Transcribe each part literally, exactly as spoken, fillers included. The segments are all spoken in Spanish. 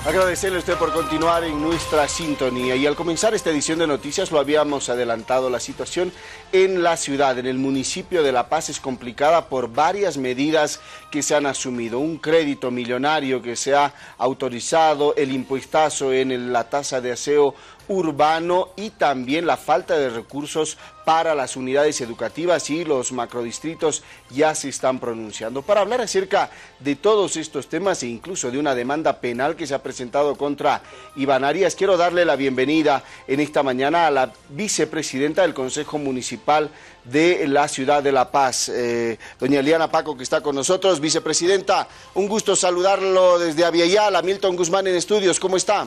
Agradecerle a usted por continuar en nuestra sintonía. Y al comenzar esta edición de noticias lo habíamos adelantado, la situación en la ciudad, en el municipio de La Paz es complicada por varias medidas que se han asumido. Un crédito millonario que se ha autorizado, el impuestazo en el, la tasa de aseo urbano y también la falta de recursos para las unidades educativas, y los macrodistritos ya se están pronunciando. Para hablar acerca de todos estos temas e incluso de una demanda penal que se ha presentado contra Iván Arias, quiero darle la bienvenida en esta mañana a la vicepresidenta del Consejo Municipal de la ciudad de La Paz, eh, doña Eliana Paco, que está con nosotros. Vicepresidenta, un gusto saludarlo desde Aviala. Milton Guzmán en estudios, ¿cómo está?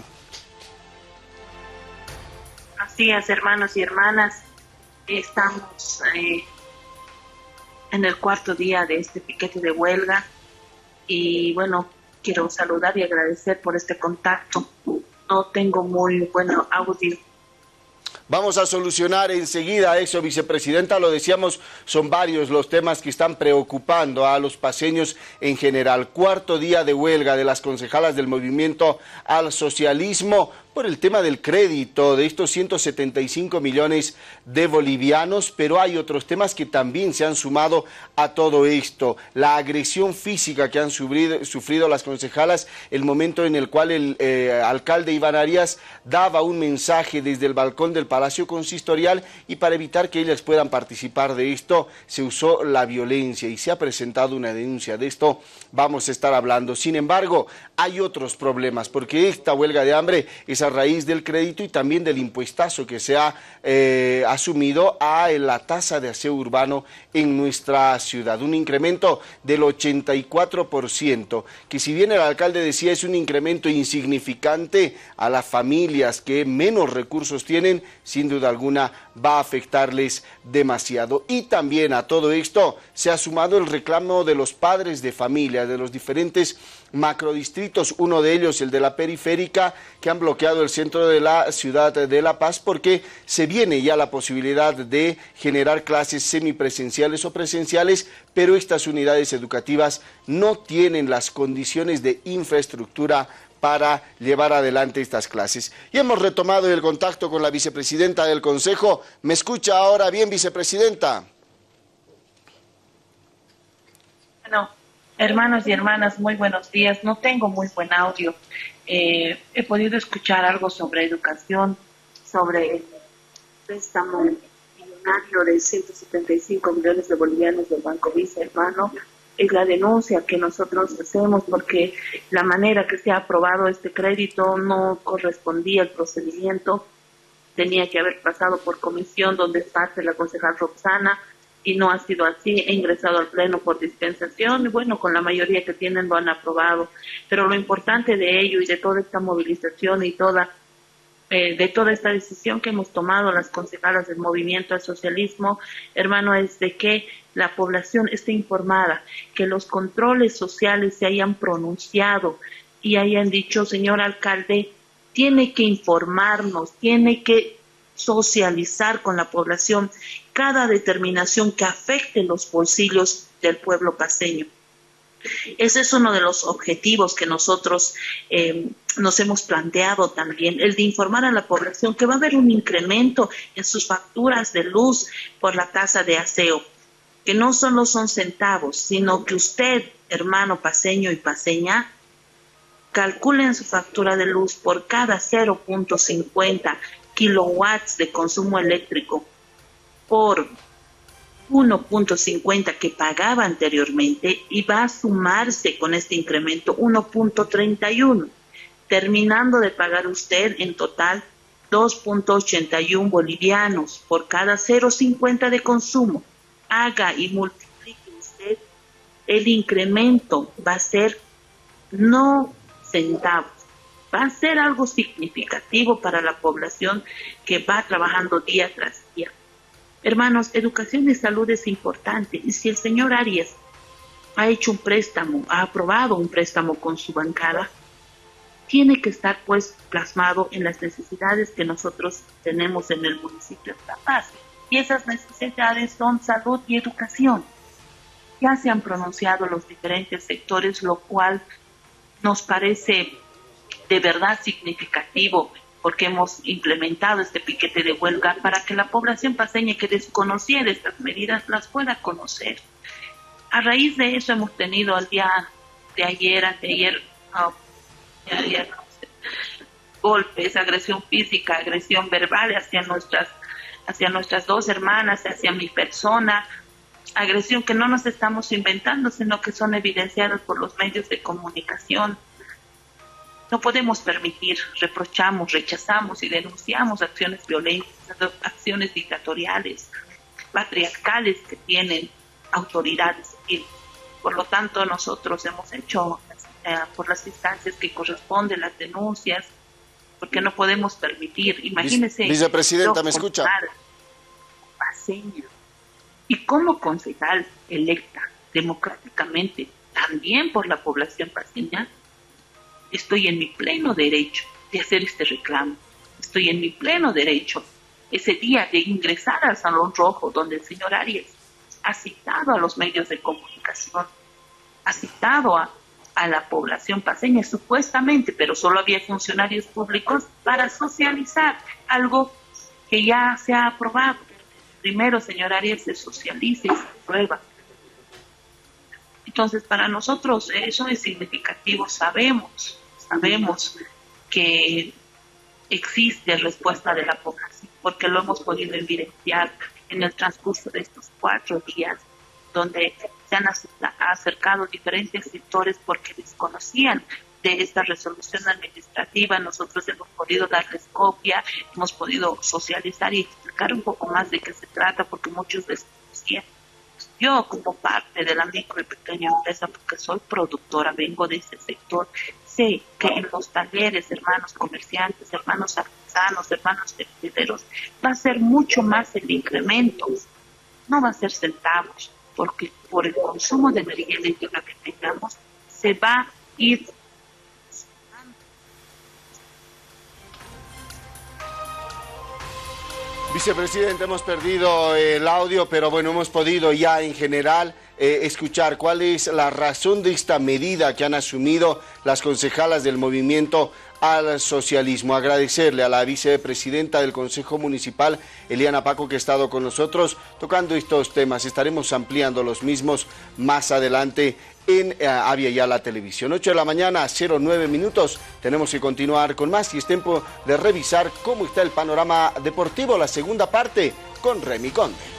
Así es, hermanos y hermanas, estamos eh, en el cuarto día de este piquete de huelga y bueno, quiero saludar y agradecer por este contacto. No tengo muy buen audio. Vamos a solucionar enseguida eso, vicepresidenta. Lo decíamos, son varios los temas que están preocupando a los paceños en general. Cuarto día de huelga de las concejalas del Movimiento al Socialismo por el tema del crédito de estos ciento setenta y cinco millones de bolivianos, pero hay otros temas que también se han sumado a todo esto. La agresión física que han sufrido, sufrido las concejalas, el momento en el cual el eh, alcalde Iván Arias daba un mensaje desde el balcón del Palacio Consistorial, y para evitar que ellas puedan participar de esto se usó la violencia y se ha presentado una denuncia. De esto vamos a estar hablando. Sin embargo, hay otros problemas, porque esta huelga de hambre es a raíz del crédito y también del impuestazo que se ha eh, asumido a la tasa de aseo urbano en nuestra ciudad. Un incremento del ochenta y cuatro por ciento, que si bien el alcalde decía es un incremento insignificante a las familias que menos recursos tienen, sin duda alguna va a afectarles demasiado. Y también a todo esto se ha sumado el reclamo de los padres de familia, de los diferentes macrodistritos, uno de ellos el de la periférica, que han bloqueado el centro de la ciudad de La Paz porque se viene ya la posibilidad de generar clases semipresenciales o presenciales, pero estas unidades educativas no tienen las condiciones de infraestructura para llevar adelante estas clases. Y hemos retomado el contacto con la vicepresidenta del Consejo. ¿Me escucha ahora bien, vicepresidenta? No. Hermanos y hermanas, muy buenos días. No tengo muy buen audio. Eh, he podido escuchar algo sobre educación, sobre el préstamo millonario de ciento setenta y cinco millones de bolivianos del Banco Vice, hermano. Es la denuncia que nosotros hacemos porque la manera que se ha aprobado este crédito no correspondía al procedimiento. Tenía que haber pasado por comisión donde parte la concejal Roxana, y no ha sido así. He ingresado al pleno por dispensación y bueno, con la mayoría que tienen lo han aprobado. Pero lo importante de ello y de toda esta movilización y toda eh, de toda esta decisión que hemos tomado las concejalas del Movimiento al Socialismo, hermano, es de que la población esté informada, que los controles sociales se hayan pronunciado y hayan dicho, señor alcalde, tiene que informarnos, tiene que socializar con la población cada determinación que afecte los bolsillos del pueblo paceño. Ese es uno de los objetivos que nosotros eh, nos hemos planteado también, el de informar a la población que va a haber un incremento en sus facturas de luz por la tasa de aseo, que no solo son centavos, sino que usted, hermano paceño y paceña, calculen su factura de luz por cada cero punto cincuenta kilowatts de consumo eléctrico por uno punto cincuenta que pagaba anteriormente, y va a sumarse con este incremento uno punto treinta y uno, terminando de pagar usted en total dos punto ochenta y uno bolivianos por cada cero punto cincuenta de consumo. Haga y multiplique usted, el incremento va a ser no centavos, va a ser algo significativo para la población que va trabajando día tras día. Hermanos, educación y salud es importante, y si el señor Arias ha hecho un préstamo, ha aprobado un préstamo con su bancada, tiene que estar pues plasmado en las necesidades que nosotros tenemos en el municipio de La Paz, y esas necesidades son salud y educación. Ya se han pronunciado los diferentes sectores, lo cual nos parece de verdad significativo, porque hemos implementado este piquete de huelga para que la población paceña que desconociera estas medidas las pueda conocer. A raíz de eso hemos tenido al día de ayer, anteayer, no, de ayer, no sé, golpes, agresión física, agresión verbal hacia nuestras, hacia nuestras dos hermanas, hacia mi persona, agresión que no nos estamos inventando, sino que son evidenciadas por los medios de comunicación. No podemos permitir, reprochamos, rechazamos y denunciamos acciones violentas, acciones dictatoriales, patriarcales que tienen autoridades civiles. Por lo tanto, nosotros hemos hecho eh, por las instancias que corresponden las denuncias, porque no podemos permitir, imagínese. Vicepresidenta, ¿me escucha? Paceña, y como concejal electa democráticamente, también por la población paceña, estoy en mi pleno derecho de hacer este reclamo. Estoy en mi pleno derecho ese día de ingresar al Salón Rojo, donde el señor Arias ha citado a los medios de comunicación, ha citado a, a la población paceña, supuestamente, pero solo había funcionarios públicos para socializar algo que ya se ha aprobado. Primero, señor Arias, se socializa y se aprueba. Entonces, para nosotros eso es significativo. Sabemos, sabemos que existe respuesta de la población, porque lo hemos podido evidenciar en el transcurso de estos cuatro días, donde se han acercado diferentes sectores porque desconocían de esta resolución administrativa. Nosotros hemos podido darles copia, hemos podido socializar y explicar un poco más de qué se trata, porque muchos desconocían. Yo, como parte de la micro y pequeña empresa, porque soy productora, vengo de ese sector, sé que en los talleres, hermanos comerciantes, hermanos artesanos, hermanos textileros, va a ser mucho más el incremento, no va a ser centavos, porque por el consumo de energía eléctrica que tengamos, se va a ir. Vicepresidente, hemos perdido el audio, pero bueno, hemos podido ya en general eh, escuchar cuál es la razón de esta medida que han asumido las concejalas del movimiento al socialismo. Agradecerle a la vicepresidenta del Consejo Municipal, Eliana Paco, que ha estado con nosotros tocando estos temas. Estaremos ampliando los mismos más adelante en eh, Avia Yala Televisión. ocho de la mañana, cero nueve minutos. Tenemos que continuar con más y es tiempo de revisar cómo está el panorama deportivo, la segunda parte con Remy Conde.